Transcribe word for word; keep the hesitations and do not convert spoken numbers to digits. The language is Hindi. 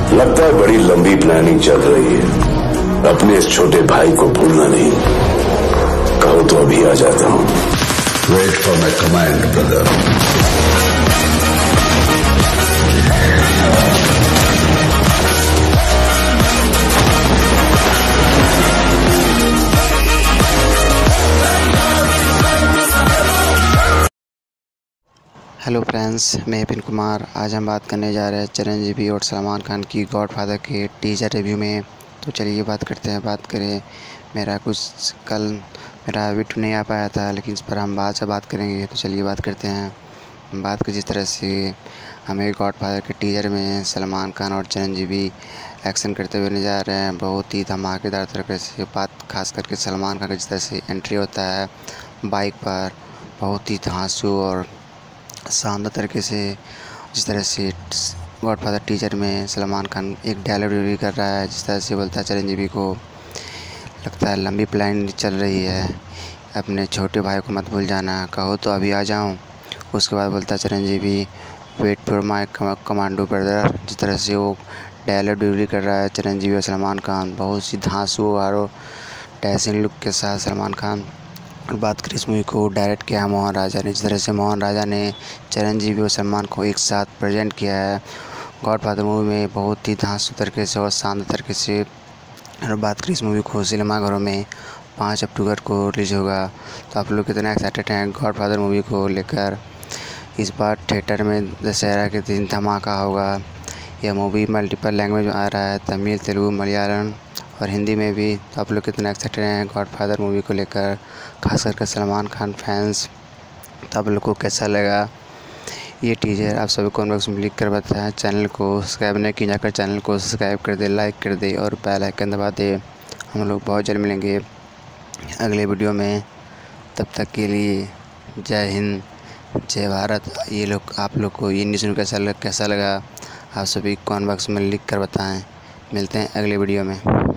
लगता है बड़ी लंबी प्लानिंग चल रही है। अपने इस छोटे भाई को भूलना नहीं। कहो तो अभी आ जाता हूँ। Wait for my command brother. Hello friends, मैं विपिन कुमार। आज हम बात करने जा रहे हैं चिरंजीवी और सलमान खान की गॉडफादर के टीजर रिव्यू में। तो चलिए बात करते हैं। बात करें, मेरा कुछ कल मेरा वीडियो नहीं आ पाया था, लेकिन इस पर हम बाद से बात करेंगे। तो चलिए बात करते हैं। बात की जिस तरह से हमें गॉडफादर के टीजर में सलमान खान और चिरंजीवी एक्शन करते हुए नजर आ रहे हैं, बहुत ही धमाकेदार तरीके से। बात खास करके सलमान खान का जिस तरह से एंट्री होता है बाइक पर, बहुत ही धांसू और शानदार तरीके से। जिस तरह से गॉडफादर टीजर में सलमान खान एक डायलॉग डिलीवरी कर रहा है, जिस तरह से बोलता है चिरंजीवी को, लगता है लंबी प्लान चल रही है, अपने छोटे भाई को मत भूल जाना, कहो तो अभी आ जाऊं। उसके बाद बोलता है Chiranjeevi, wait for my commando brother. जिस तरह से वो डायलॉग डिलीवरी कर रहा है चिरंजीवी और सलमान खान, बहुत सी धांसू और डैशिंग लुक के साथ सलमान खान। और बात करें इस मूवी को डायरेक्ट किया है मोहन राजा ने। जिस तरह से मोहन राजा ने चिरंजीवी और सलमान को एक साथ प्रेजेंट किया है गॉडफादर मूवी में, बहुत ही धांसू तरीके से और शानदार तरीके से। और बात करें इस मूवी को सिनेमाघरों में पाँच अक्टूबर को रिलीज होगा। तो आप लोग कितना एक्साइटेड हैं गॉडफादर मूवी को लेकर? इस बार थिएटर में दशहरा के दिन धमाका होगा। यह मूवी मल्टीपल लैंग्वेज में आ रहा है, तमिल, तेलुगु, मलयालम और हिंदी में भी। तो आप लोग कितना एक्साइटेड हैं गॉडफादर मूवी को लेकर, खास करके सलमान खान फैंस? तो आप लोग को कैसा लगा ये टीजर? आप सभी कमेंट बॉक्स में लिख कर बताएं। चैनल को सब्सक्राइब नहीं किया जाकर चैनल को सब्सक्राइब कर दे, लाइक कर दे और बेल आइकन दबा दे। हम लोग बहुत जल्द मिलेंगे अगले वीडियो में। तब तक के लिए जय हिंद, जय भारत। ये लोग आप लोग को ये न्यूज़ कैसा लग कैसा लगा आप सभी कमेंट बॉक्स में लिख कर बताएं। मिलते हैं अगले वीडियो में।